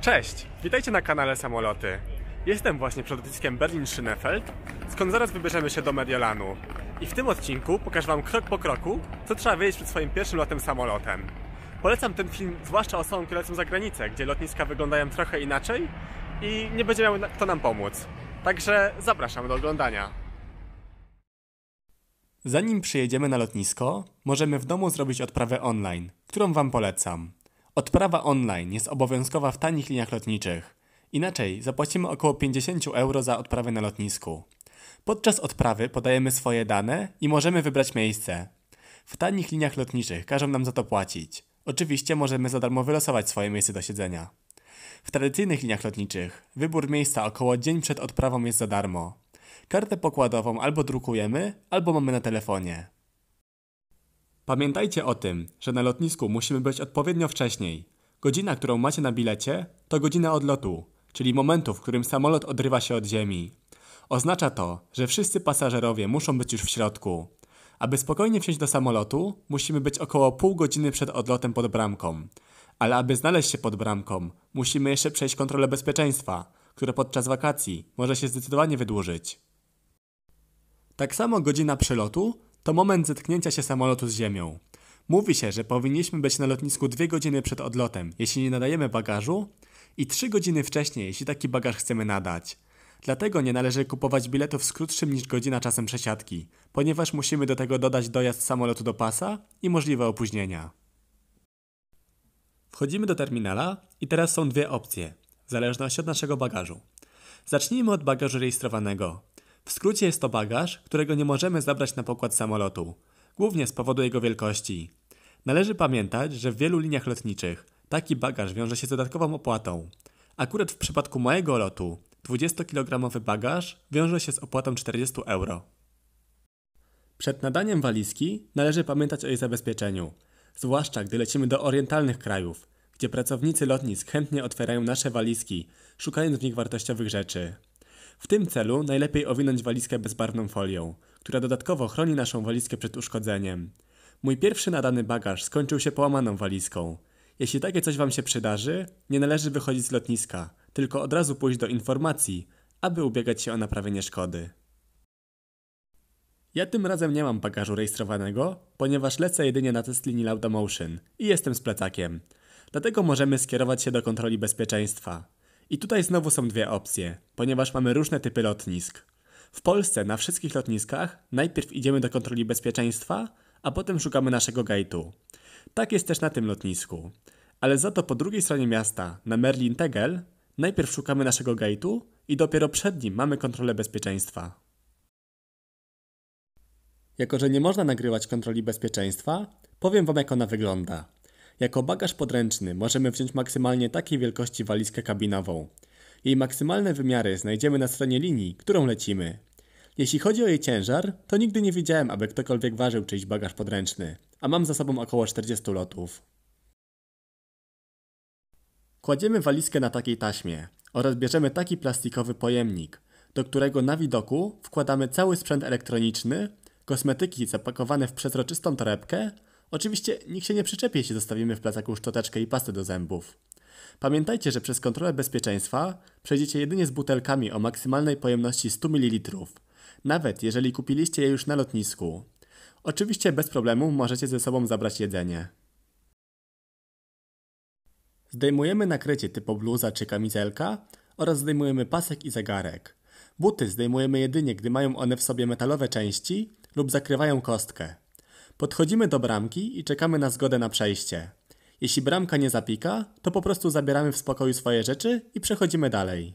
Cześć, witajcie na kanale Samoloty. Jestem właśnie przed lotniskiem Berlin-Schönefeld, skąd zaraz wybierzemy się do Mediolanu. I w tym odcinku pokażę Wam krok po kroku, co trzeba wiedzieć przed swoim pierwszym lotem samolotem. Polecam ten film zwłaszcza osobom, które lecą za granicę, gdzie lotniska wyglądają trochę inaczej i nie będzie miał kto nam pomóc. Także zapraszam do oglądania. Zanim przyjedziemy na lotnisko, możemy w domu zrobić odprawę online, którą Wam polecam. Odprawa online jest obowiązkowa w tanich liniach lotniczych. Inaczej zapłacimy około 50 euro za odprawę na lotnisku. Podczas odprawy podajemy swoje dane i możemy wybrać miejsce. W tanich liniach lotniczych każą nam za to płacić. Oczywiście możemy za darmo wylosować swoje miejsce do siedzenia. W tradycyjnych liniach lotniczych wybór miejsca około dzień przed odprawą jest za darmo. Kartę pokładową albo drukujemy, albo mamy na telefonie. Pamiętajcie o tym, że na lotnisku musimy być odpowiednio wcześniej. Godzina, którą macie na bilecie, to godzina odlotu, czyli momentu, w którym samolot odrywa się od ziemi. Oznacza to, że wszyscy pasażerowie muszą być już w środku. Aby spokojnie wsiąść do samolotu, musimy być około pół godziny przed odlotem pod bramką. Ale aby znaleźć się pod bramką, musimy jeszcze przejść kontrolę bezpieczeństwa, które podczas wakacji może się zdecydowanie wydłużyć. Tak samo godzina przylotu to moment zetknięcia się samolotu z ziemią. Mówi się, że powinniśmy być na lotnisku 2 godziny przed odlotem, jeśli nie nadajemy bagażu, i 3 godziny wcześniej, jeśli taki bagaż chcemy nadać. Dlatego nie należy kupować biletów z krótszym niż godzina czasem przesiadki, ponieważ musimy do tego dodać dojazd samolotu do pasa i możliwe opóźnienia. Wchodzimy do terminala i teraz są dwie opcje, w zależności od naszego bagażu. Zacznijmy od bagażu rejestrowanego. W skrócie jest to bagaż, którego nie możemy zabrać na pokład samolotu, głównie z powodu jego wielkości. Należy pamiętać, że w wielu liniach lotniczych taki bagaż wiąże się z dodatkową opłatą. Akurat w przypadku mojego lotu 20-kilogramowy bagaż wiąże się z opłatą 40 euro. Przed nadaniem walizki należy pamiętać o jej zabezpieczeniu, zwłaszcza gdy lecimy do orientalnych krajów, gdzie pracownicy lotnisk chętnie otwierają nasze walizki, szukając w nich wartościowych rzeczy. W tym celu najlepiej owinąć walizkę bezbarwną folią, która dodatkowo chroni naszą walizkę przed uszkodzeniem. Mój pierwszy nadany bagaż skończył się połamaną walizką. Jeśli takie coś Wam się przydarzy, nie należy wychodzić z lotniska, tylko od razu pójść do informacji, aby ubiegać się o naprawienie szkody. Ja tym razem nie mam bagażu rejestrowanego, ponieważ lecę jedynie na test linii Laudamotion i jestem z plecakiem. Dlatego możemy skierować się do kontroli bezpieczeństwa. I tutaj znowu są dwie opcje, ponieważ mamy różne typy lotnisk. W Polsce na wszystkich lotniskach najpierw idziemy do kontroli bezpieczeństwa, a potem szukamy naszego gate'u. Tak jest też na tym lotnisku. Ale za to po drugiej stronie miasta, na Merlin-Tegel, najpierw szukamy naszego gate'u i dopiero przed nim mamy kontrolę bezpieczeństwa. Jako że nie można nagrywać kontroli bezpieczeństwa, powiem Wam, jak ona wygląda. Jako bagaż podręczny możemy wziąć maksymalnie takiej wielkości walizkę kabinową. Jej maksymalne wymiary znajdziemy na stronie linii, którą lecimy. Jeśli chodzi o jej ciężar, to nigdy nie widziałem, aby ktokolwiek ważył czyjś bagaż podręczny, a mam za sobą około 40 lotów. Kładziemy walizkę na takiej taśmie oraz bierzemy taki plastikowy pojemnik, do którego na widoku wkładamy cały sprzęt elektroniczny, kosmetyki zapakowane w przezroczystą torebkę. Oczywiście nikt się nie przyczepi, jeśli zostawimy w plecaku szczoteczkę i pastę do zębów. Pamiętajcie, że przez kontrolę bezpieczeństwa przejdziecie jedynie z butelkami o maksymalnej pojemności 100 ml, nawet jeżeli kupiliście je już na lotnisku. Oczywiście bez problemu możecie ze sobą zabrać jedzenie. Zdejmujemy nakrycie typu bluza czy kamizelka oraz zdejmujemy pasek i zegarek. Buty zdejmujemy jedynie, gdy mają one w sobie metalowe części lub zakrywają kostkę. Podchodzimy do bramki i czekamy na zgodę na przejście. Jeśli bramka nie zapika, to po prostu zabieramy w spokoju swoje rzeczy i przechodzimy dalej.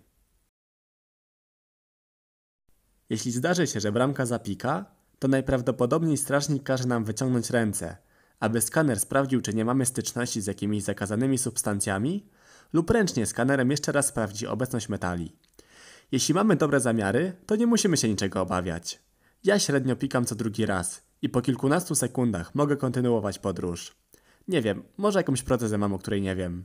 Jeśli zdarzy się, że bramka zapika, to najprawdopodobniej strażnik każe nam wyciągnąć ręce, aby skaner sprawdził, czy nie mamy styczności z jakimiś zakazanymi substancjami, lub ręcznie skanerem jeszcze raz sprawdzi obecność metali. Jeśli mamy dobre zamiary, to nie musimy się niczego obawiać. Ja średnio pikam co drugi raz i po kilkunastu sekundach mogę kontynuować podróż. Nie wiem, może jakąś protezę mam, o której nie wiem.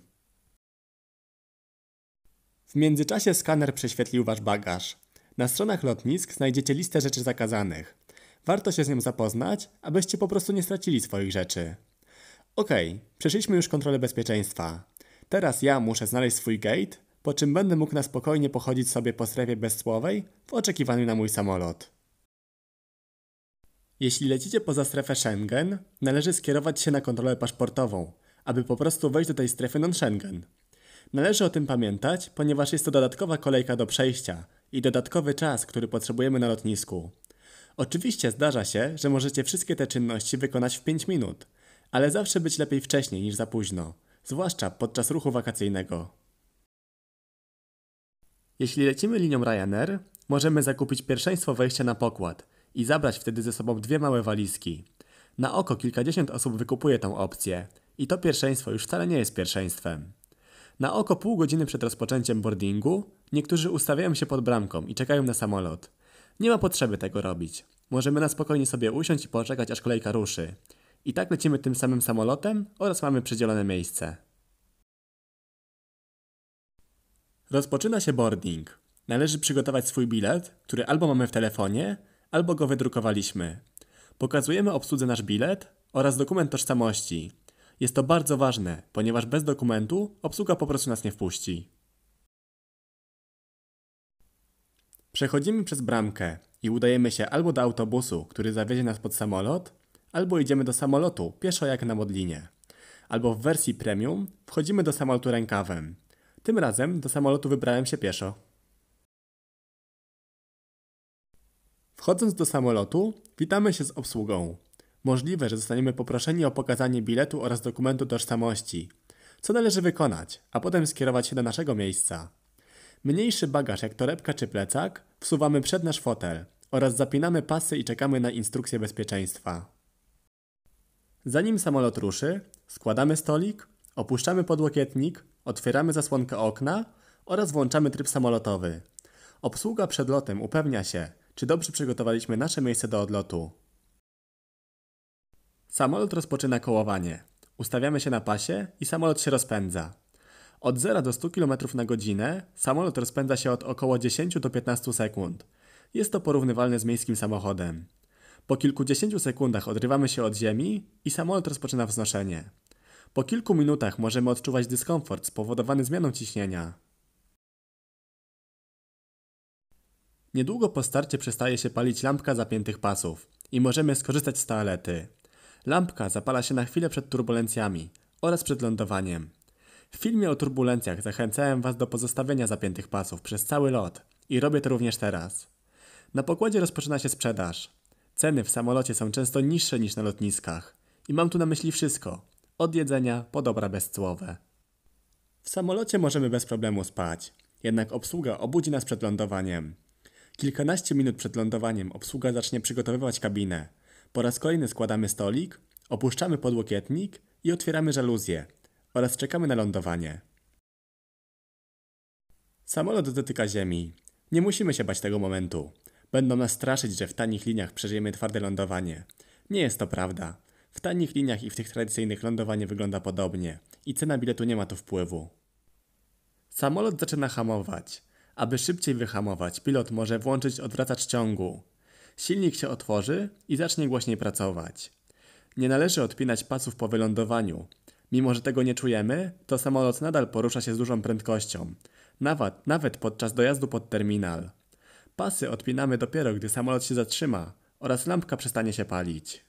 W międzyczasie skaner prześwietlił Wasz bagaż. Na stronach lotnisk znajdziecie listę rzeczy zakazanych. Warto się z nią zapoznać, abyście po prostu nie stracili swoich rzeczy. Okej, przeszliśmy już kontrolę bezpieczeństwa. Teraz ja muszę znaleźć swój gate, po czym będę mógł na spokojnie pochodzić sobie po strefie bezcłowej w oczekiwaniu na mój samolot. Jeśli lecicie poza strefę Schengen, należy skierować się na kontrolę paszportową, aby po prostu wejść do tej strefy non-Schengen. Należy o tym pamiętać, ponieważ jest to dodatkowa kolejka do przejścia i dodatkowy czas, który potrzebujemy na lotnisku. Oczywiście zdarza się, że możecie wszystkie te czynności wykonać w 5 minut, ale zawsze być lepiej wcześniej niż za późno, zwłaszcza podczas ruchu wakacyjnego. Jeśli lecimy linią Ryanair, możemy zakupić pierwszeństwo wejścia na pokład i zabrać wtedy ze sobą 2 małe walizki. Na oko kilkadziesiąt osób wykupuje tę opcję i to pierwszeństwo już wcale nie jest pierwszeństwem. Na oko pół godziny przed rozpoczęciem boardingu niektórzy ustawiają się pod bramką i czekają na samolot. Nie ma potrzeby tego robić. Możemy na spokojnie sobie usiąść i poczekać, aż kolejka ruszy. I tak lecimy tym samym samolotem oraz mamy przydzielone miejsce. Rozpoczyna się boarding. Należy przygotować swój bilet, który albo mamy w telefonie, albo go wydrukowaliśmy. Pokazujemy obsłudze nasz bilet oraz dokument tożsamości. Jest to bardzo ważne, ponieważ bez dokumentu obsługa po prostu nas nie wpuści. Przechodzimy przez bramkę i udajemy się albo do autobusu, który zawiezie nas pod samolot, albo idziemy do samolotu pieszo jak na Modlinie. Albo w wersji premium wchodzimy do samolotu rękawem. Tym razem do samolotu wybrałem się pieszo. Wchodząc do samolotu, witamy się z obsługą. Możliwe, że zostaniemy poproszeni o pokazanie biletu oraz dokumentu tożsamości, co należy wykonać, a potem skierować się do naszego miejsca. Mniejszy bagaż jak torebka czy plecak wsuwamy przed nasz fotel oraz zapinamy pasy i czekamy na instrukcję bezpieczeństwa. Zanim samolot ruszy, składamy stolik, opuszczamy podłokietnik, otwieramy zasłonkę okna oraz włączamy tryb samolotowy. Obsługa przed lotem upewnia się, czy dobrze przygotowaliśmy nasze miejsce do odlotu. Samolot rozpoczyna kołowanie. Ustawiamy się na pasie i samolot się rozpędza. Od 0 do 100 km na godzinę samolot rozpędza się od około 10 do 15 sekund. Jest to porównywalne z miejskim samochodem. Po kilkudziesięciu sekundach odrywamy się od ziemi i samolot rozpoczyna wznoszenie. Po kilku minutach możemy odczuwać dyskomfort spowodowany zmianą ciśnienia. Niedługo po starcie przestaje się palić lampka zapiętych pasów i możemy skorzystać z toalety. Lampka zapala się na chwilę przed turbulencjami oraz przed lądowaniem. W filmie o turbulencjach zachęcałem Was do pozostawienia zapiętych pasów przez cały lot i robię to również teraz. Na pokładzie rozpoczyna się sprzedaż. Ceny w samolocie są często niższe niż na lotniskach i mam tu na myśli wszystko, od jedzenia po dobra bezcłowe. W samolocie możemy bez problemu spać, jednak obsługa obudzi nas przed lądowaniem. Kilkanaście minut przed lądowaniem obsługa zacznie przygotowywać kabinę. Po raz kolejny składamy stolik, opuszczamy podłokietnik i otwieramy żaluzję oraz czekamy na lądowanie. Samolot dotyka ziemi. Nie musimy się bać tego momentu. Będą nas straszyć, że w tanich liniach przeżyjemy twarde lądowanie. Nie jest to prawda. W tanich liniach i w tych tradycyjnych lądowanie wygląda podobnie i cena biletu nie ma tu wpływu. Samolot zaczyna hamować. Aby szybciej wyhamować, pilot może włączyć odwracacz ciągu. Silnik się otworzy i zacznie głośniej pracować. Nie należy odpinać pasów po wylądowaniu. Mimo że tego nie czujemy, to samolot nadal porusza się z dużą prędkością. Nawet podczas dojazdu pod terminal. Pasy odpinamy dopiero, gdy samolot się zatrzyma oraz lampka przestanie się palić.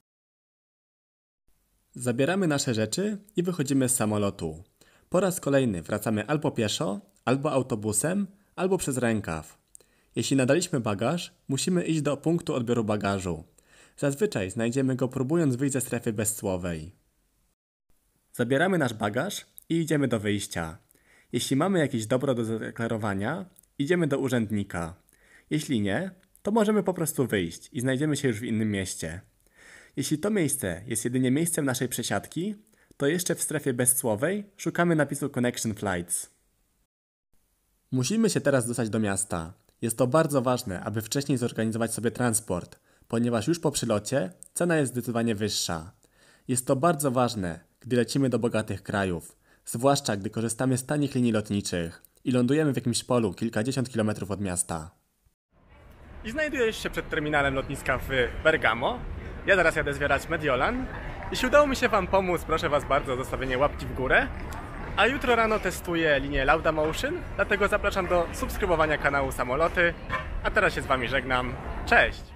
Zabieramy nasze rzeczy i wychodzimy z samolotu. Po raz kolejny wracamy albo pieszo, albo autobusem, albo przez rękaw. Jeśli nadaliśmy bagaż, musimy iść do punktu odbioru bagażu. Zazwyczaj znajdziemy go próbując wyjść ze strefy bezcłowej. Zabieramy nasz bagaż i idziemy do wyjścia. Jeśli mamy jakieś dobro do zadeklarowania, idziemy do urzędnika. Jeśli nie, to możemy po prostu wyjść i znajdziemy się już w innym mieście. Jeśli to miejsce jest jedynie miejscem naszej przesiadki, to jeszcze w strefie bezcłowej szukamy napisu Connection Flights. Musimy się teraz dostać do miasta. Jest to bardzo ważne, aby wcześniej zorganizować sobie transport, ponieważ już po przylocie cena jest zdecydowanie wyższa. Jest to bardzo ważne, gdy lecimy do bogatych krajów, zwłaszcza gdy korzystamy z tanich linii lotniczych i lądujemy w jakimś polu kilkadziesiąt kilometrów od miasta. I znajdujesz się przed terminalem lotniska w Bergamo. Ja zaraz jadę zwiedzać Mediolan. Jeśli udało mi się Wam pomóc, proszę Was bardzo o zostawienie łapki w górę. A jutro rano testuję linię Laudamotion, dlatego zapraszam do subskrybowania kanału Samoloty. A teraz się z Wami żegnam. Cześć!